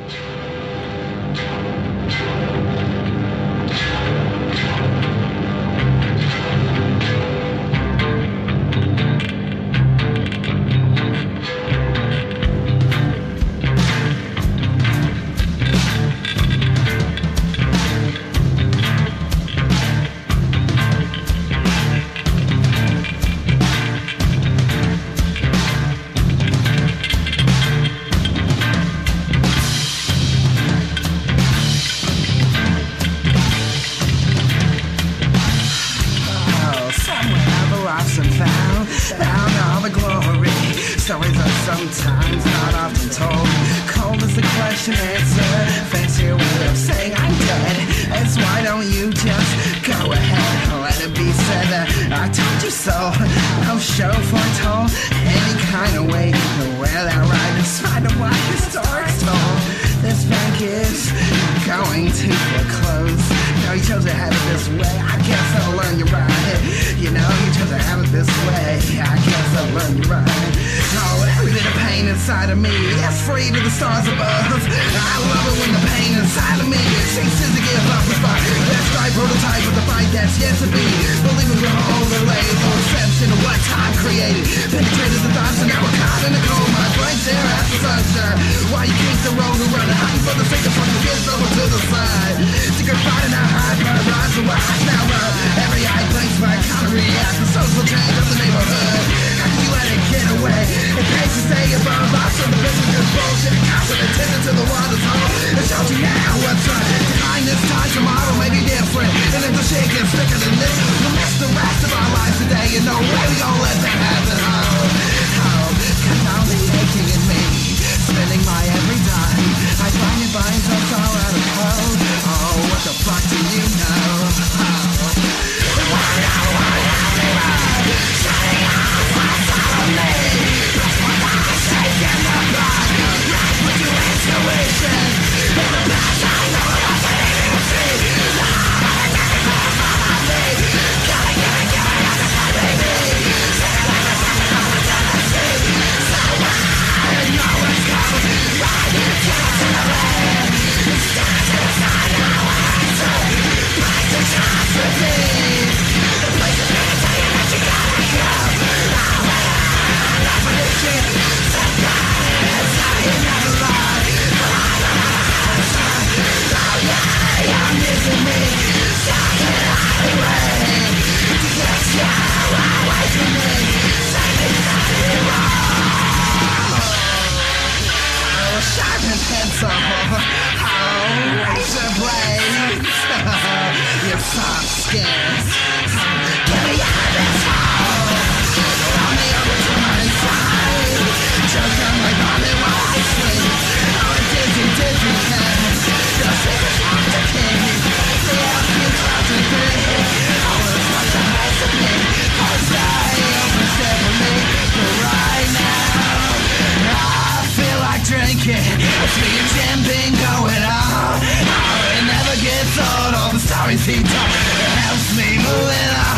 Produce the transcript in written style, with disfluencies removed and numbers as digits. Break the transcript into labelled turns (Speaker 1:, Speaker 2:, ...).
Speaker 1: Found all the glory. Stories are sometimes not often told. Cold is the question answered. Fancy way of saying I'm dead. It's why don't you just go ahead and let it be said that I told you so. No show foretold any kind of way to wear that right in spite of what the story's told. This bank is going to foreclose. No, you chose to have it this way. I guess I'll learn you right. You know, you chose to have it this way. I guess I'll learn you right. Oh, every bit of pain inside of me is free to the stars above. I love it when the pain inside of me ceases to give up the fight. Let's try prototype of the fight that's yet to be. Believing we're overlaid, no sense into what time created. Penetrated the thoughts and now we're caught in a cold mind. Right there at the sunshine. Why you keep the road and run and hiding for the sake of fucking kids over to the side. Secret fighting out high, but rise to rise now. Every eye thinks my counter react. The social change of the neighborhood. How can you let it get away? It pays to stay above us from the business is bullshit. Constant attention to the water's hole. It shows you now what's right. Behind this time tomorrow may be different. And if the shit gets thicker than this, we'll miss the rest of our lives today. And no way we gon' let that happen. Cause I'll be aching in me. Spending my every dime. I find it binds us all out of code. Oh, what the fuck do you know? Shutting off what's all of me. That's what I say in the blood. Right with your intuition. In the past I know it wasn't easy to see. Now I'm getting close on me. Gotta get it as a fun baby. Second like a second on the Tennessee. So I know it's coming. Right into the rain. Stand to the side now I answer. Break the chance with me. The place is gonna tell you that you gotta go. I'm not for this shit. Sometimes I never lie. Oh yeah, you're missing me. Something highway to get you away from me. Say it's not wrong. Oh, sharpen pencil. Oh, razor blades. Your soft skins. Get me out of this hole. Throw me over to my side. Choke on my body while I sleep. Oh, a dizzy head. Your secret's not the king. The few clouds and three. Oh, it's like the best of me. Cause I overstep with me. But right now, I feel like drinking. It's me and Jim been going on. Oh, it never gets old. All the stories he told. It helps me moving on.